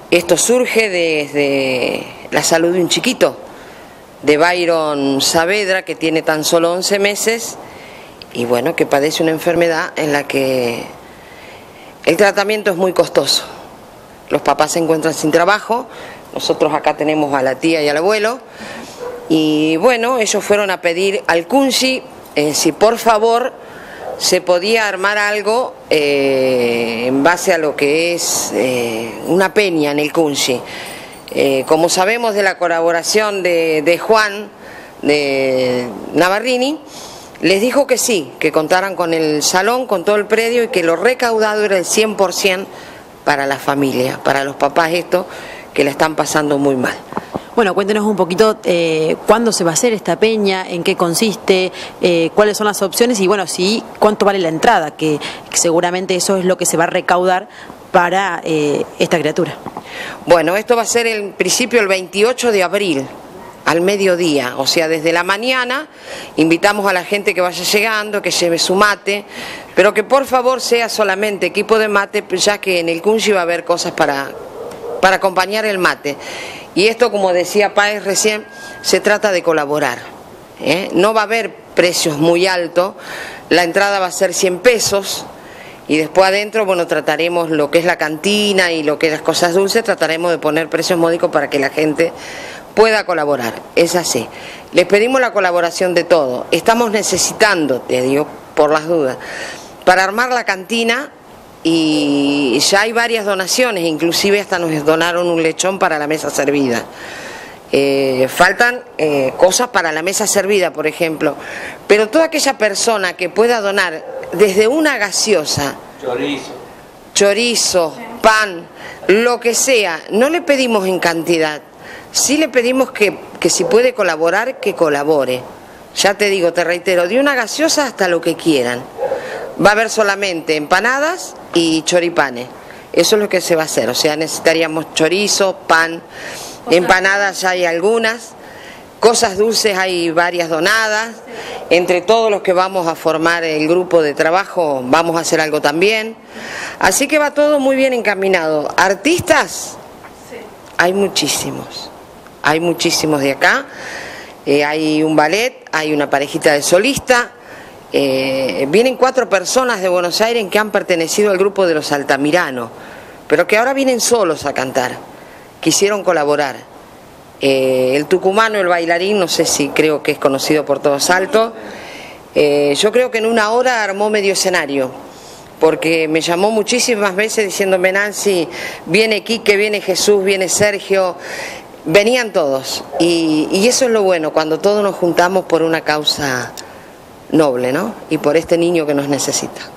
Esto surge desde la salud de un chiquito, de Byron Saavedra, que tiene tan solo 11 meses y bueno, que padece una enfermedad en la que el tratamiento es muy costoso. Los papás se encuentran sin trabajo, nosotros acá tenemos a la tía y al abuelo, y bueno, ellos fueron a pedir al CUNSI si por favor se podía armar algo en base a lo que es una peña en el CUNSI. Como sabemos de la colaboración de Juan de Navarrini, les dijo que sí, que contaran con el salón, con todo el predio y que lo recaudado era el 100% para la familia, para los papás estos que la están pasando muy mal. Bueno, cuéntenos un poquito cuándo se va a hacer esta peña, en qué consiste, cuáles son las opciones y bueno, sí, cuánto vale la entrada, que seguramente eso es lo que se va a recaudar para esta criatura. Bueno, esto va a ser en principio el 28 de abril, al mediodía, o sea, desde la mañana invitamos a la gente que vaya llegando, que lleve su mate, pero que por favor sea solamente equipo de mate, ya que en el CUNSI va a haber cosas para acompañar el mate. Y esto, como decía Páez recién, se trata de colaborar, No va a haber precios muy altos, la entrada va a ser 100 pesos y después adentro, bueno, trataremos lo que es la cantina y lo que es las cosas dulces, trataremos de poner precios módicos para que la gente pueda colaborar, es así. Les pedimos la colaboración de todos, estamos necesitando, te digo, por las dudas, para armar la cantina. Y ya hay varias donaciones, inclusive hasta nos donaron un lechón para la mesa servida. Faltan cosas para la mesa servida, por ejemplo. Pero toda aquella persona que pueda donar desde una gaseosa, chorizo, pan, lo que sea, no le pedimos en cantidad. Sí le pedimos que si puede colaborar, que colabore. Ya te digo, te reitero, de una gaseosa hasta lo que quieran. Va a haber solamente empanadas y choripanes. Eso es lo que se va a hacer. O sea, necesitaríamos chorizo, pan, empanadas ya hay algunas, cosas dulces hay varias donadas. Entre todos los que vamos a formar el grupo de trabajo vamos a hacer algo también. Así que va todo muy bien encaminado. ¿Artistas? Sí. Hay muchísimos de acá. Hay un ballet, hay una parejita de solista. Vienen 4 personas de Buenos Aires que han pertenecido al grupo de los Altamiranos, pero que ahora vienen solos a cantar, quisieron colaborar. El tucumano, el bailarín, no sé si creo que es conocido por todo Salto, yo creo que en una hora armó medio escenario, porque me llamó muchísimas veces diciéndome: Nancy, viene Quique, viene Jesús, viene Sergio, venían todos, y eso es lo bueno, cuando todos nos juntamos por una causa noble, ¿no? Y por este niño que nos necesita.